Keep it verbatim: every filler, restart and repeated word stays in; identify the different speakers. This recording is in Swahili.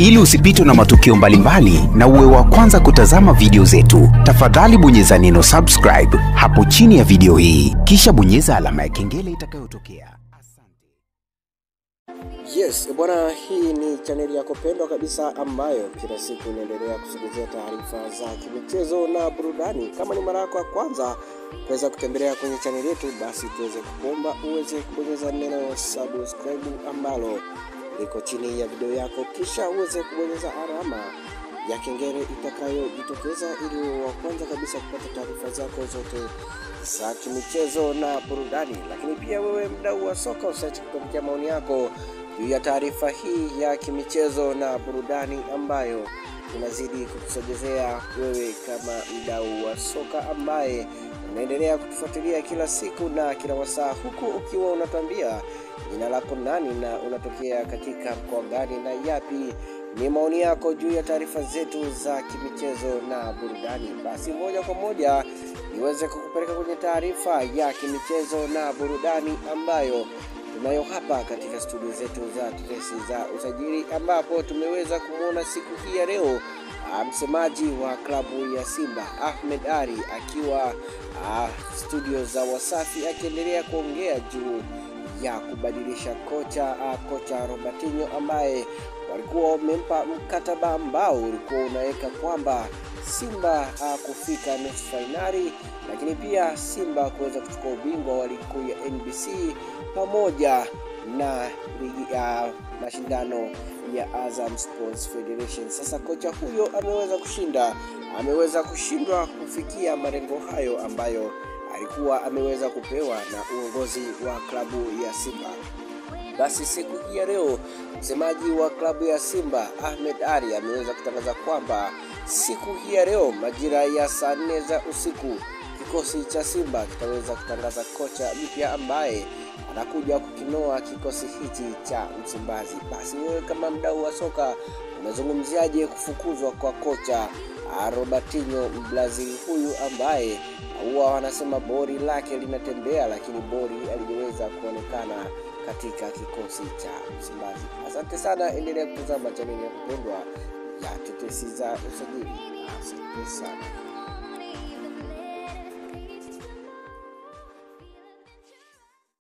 Speaker 1: Ili usipitwe na matukio mbalimbali na uwe wa kwanza kutazama video zetu, tafadhali bonyeza neno subscribe hapo chini ya video hii, kisha bonyeza alama ya kengele itakayotokea. Asante.
Speaker 2: Yes, bwana, hii ni chaneli yako pendwa kabisa ambayo kila siku inaendelea kusogezea taarifa za kimichezo na burudani. Kama ni mara yako ya kwanza kuweza kutembelea kwenye chaneli yetu, basi tuweze kuomba uweze kubonyeza neno subscribe ambalo liko chini ya video yako, kisha uweze kubonyeza alama ya kengele itakayojitokeza ili wa kwanza kabisa kupata taarifa zako zote za kimichezo na burudani. Lakini pia wewe mdau wa soka, usiache kutuandikia maoni yako juu ya taarifa hii ya kimichezo na burudani ambayo tunazidi kukusogezea wewe kama mdau wa soka ambaye unaendelea kutufuatilia kila siku na kila wasaa, huku ukiwa unatuambia jina lako nani na unatokea katika mkoa gani na yapi ni maoni yako juu ya taarifa zetu za kimichezo na burudani. Basi moja kwa moja niweze kukupeleka kwenye taarifa ya kimichezo na burudani ambayo tunayo hapa katika studio zetu za tetesi za usajili, ambapo tumeweza kumuona siku hii ya leo msemaji wa klabu ya Simba Ahmed Ally akiwa uh, studio za Wasafi akiendelea kuongea juu ya kubadilisha kocha uh, kocha Robertinho ambaye walikuwa wamempa mkataba ambao ulikuwa unaweka kwamba Simba uh, kufika nusu finali, lakini pia Simba kuweza kuchukua ubingwa wa ligi kuu ya N B C pamoja na ligi ya uh, mashindano ya Azam Sports Federation. Sasa kocha huyo ameweza kushinda, ameweza kushindwa kufikia malengo hayo ambayo alikuwa ameweza kupewa na uongozi wa klabu ya Simba. Basi siku hii ya leo msemaji wa klabu ya Simba Ahmed Ally ameweza kutangaza kwamba siku hii ya leo majira ya saa nne za usiku kikosi cha Simba kitaweza kutangaza kocha mpya ambaye anakuja kukinoa kikosi hichi cha Msimbazi. Basi wewe kama mdau wa soka unazungumziaje kufukuzwa kwa kocha Robertinho Mbrazili huyu ambaye huwa wanasema bori lake linatembea lakini bori alijeweza kuonekana katika kikosi cha Msimbazi? Asante sana, endelea kutazama chaneli ya kupendwa ya tetesi za usajili. Asante sana.